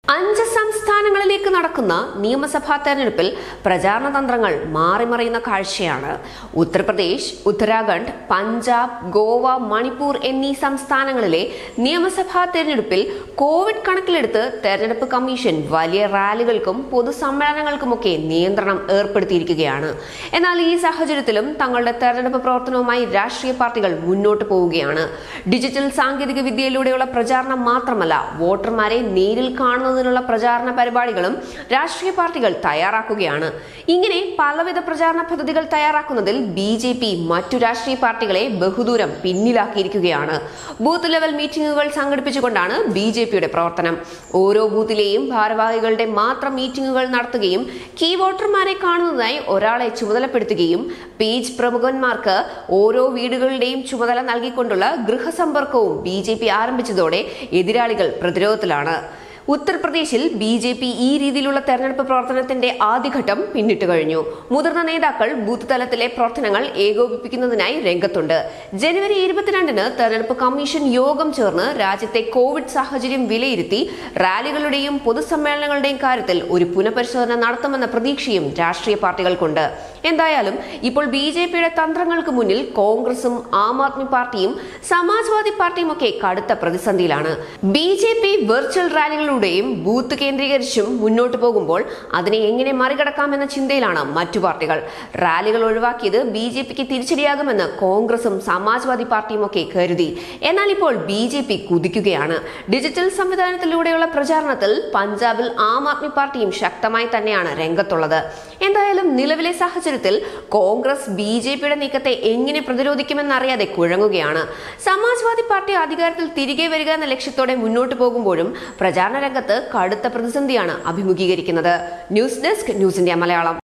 5 സംസ്ഥാനങ്ങളിലേക്ക് നടക്കുന്ന നിയമസഭാ തെരഞ്ഞെടുപ്പിൽ പ്രചാരണ തന്ത്രങ്ങൾ മാറിമറിയുന്ന കാഴ്ചയാണ്. ഉത്തർപ്രദേശ്, ഉത്തരാഖണ്ഡ്, പഞ്ചാബ്, ഗോവ, മണിപ്പൂർ എന്നീ സംസ്ഥാനങ്ങളിലെ നിയമസഭാ തെരഞ്ഞെടുപ്പിൽ കോവിഡ് കണക്കിലെടുത്ത് തെരഞ്ഞെടുപ്പ് കമ്മീഷൻ വലിയ റാലികൾക്കും പൊതുസമ്മേളനങ്ങൾക്കുമൊക്കെ നിയന്ത്രണം ഏർപ്പെടുത്തിയിരിക്കുകയാണ്. എന്നാൽ ഈ സാഹചര്യത്തിലും തങ്ങളുടെ തെരഞ്ഞെടുപ്പ് പ്രവർത്തനവുമായി രാഷ്ട്രീയ പാർട്ടികൾ മുന്നോട്ട് പോവുകയാണ്. ഡിജിറ്റൽ സാങ്കേതിക വിദ്യയിലൂടെയുള്ള പ്രചാരണം മാത്രമല്ല, വോട്ടർമാരെ നേരിൽ കാണുന്നത് പ്രചാരണ പരിപാടികളും രാഷ്ട്രീയ പാർട്ടികൾ തയ്യാറാക്കുകയാണ്. ഇങ്ങനെ പലവിധ പ്രചാരണ പദ്ധതികൾ തയ്യാറാക്കുന്നതിൽ ബി.ജെ.പി. മറ്റു രാഷ്ട്രീയ പാർട്ടികളെ ബഹുദൂരം പിന്നിലാക്കിയിരിക്കുകയാണ്. ബൂത്ത് ലെവൽ മീറ്റിംഗുകൾ സംഘടിപ്പിച്ചുകൊണ്ടാണ് ബി.ജെ.പിയുടെ പ്രവർത്തനം. ഓരോ ബൂത്തിലെയും ഭാരവാഹികളുടെ മാത്രം മീറ്റിംഗുകൾ നടത്തുകയും കീ വോട്ടർമാരെ കാണുന്നതായി ഒരാളെ ചുമതലപ്പെടുത്തുകയും പേജ് പ്രമുഖന്മാർക്ക് ഓരോ വീടുകളുടെയും ചുമതല നൽകിക്കൊണ്ടുള്ള ഗൃഹസമ്പർക്കവും ബി.ജെ.പി. ആരംഭിച്ചതോടെ എതിരാളികൾ പ്രതിരോധത്തിലാണ്. ഉത്തർപ്രദേശിൽ ബി.ജെ.പി. ഈ രീതിയിലുള്ള തെരഞ്ഞെടുപ്പ് പ്രവർത്തനത്തിന്റെ ആദ്യഘട്ടം പിന്നിട്ട് കഴിഞ്ഞു. മുതിർന്ന നേതാക്കൾ ബൂത്ത് തലത്തിലെ പ്രവർത്തനങ്ങൾ ഏകോപിപ്പിക്കുന്നതിനായി രംഗത്തുണ്ട്. ജനുവരി 22-ന് തെരഞ്ഞെടുപ്പ് കമ്മീഷൻ യോഗം ചേർന്ന് രാജ്യത്തെ കോവിഡ് സാഹചര്യം വിലയിരുത്തി റാലികളുടെയും പൊതുസമ്മേളനങ്ങളുടെയും കാര്യത്തിൽ ഒരു പുനഃപരിശോധന നടത്തുമെന്ന പ്രതീക്ഷയും രാഷ്ട്രീയ പാർട്ടികൾക്കുണ്ട്. എന്തായാലും ഇപ്പോൾ ബി.ജെ.പിയുടെ തന്ത്രങ്ങൾക്ക് മുന്നിൽ കോൺഗ്രസും ആം ആദ്മി പാർട്ടിയും സമാജ്വാദി പാർട്ടിയും ഒക്കെ കടുത്ത പ്രതിസന്ധിയിലാണ്. ബി.ജെ.പി. വെർച്വൽ റാലികളുടെയും ബൂത്ത് കേന്ദ്രീകരിച്ചും മുന്നോട്ട് പോകുമ്പോൾ അതിനെ എങ്ങനെ മറികടക്കാമെന്ന ചിന്തയിലാണ് മറ്റു പാർട്ടികൾ. റാലികൾ ഒഴിവാക്കിയത് ബി.ജെ.പിക്ക് തിരിച്ചടിയാകുമെന്ന് കോൺഗ്രസും സമാജ്വാദി പാർട്ടിയും ഒക്കെ കരുതി. എന്നാൽ ഇപ്പോൾ ബി.ജെ.പി. കുതിക്കുകയാണ്. ഡിജിറ്റൽ സംവിധാനത്തിലൂടെയുള്ള പ്രചാരണത്തിൽ പഞ്ചാബിൽ ആം ആദ്മി പാർട്ടിയും ശക്തമായി തന്നെയാണ് രംഗത്തുള്ളത്. എന്തായാലും നിലവിലെ സാഹചര്യത്തിൽ കോൺഗ്രസ് ബി.ജെ.പിയുടെ നീക്കത്തെ എങ്ങനെ പ്രതിരോധിക്കുമെന്നറിയാതെ കുഴങ്ങുകയാണ്. സമാജ്വാദി പാർട്ടി അധികാരത്തിൽ തിരികെ വരിക എന്ന ലക്ഷ്യത്തോടെ മുന്നോട്ട് പോകുമ്പോഴും പ്രചാരണ രംഗത്ത് കടുത്ത പ്രതിസന്ധിയാണ് അഭിമുഖീകരിക്കുന്നത്. News desk, news India Malayalam.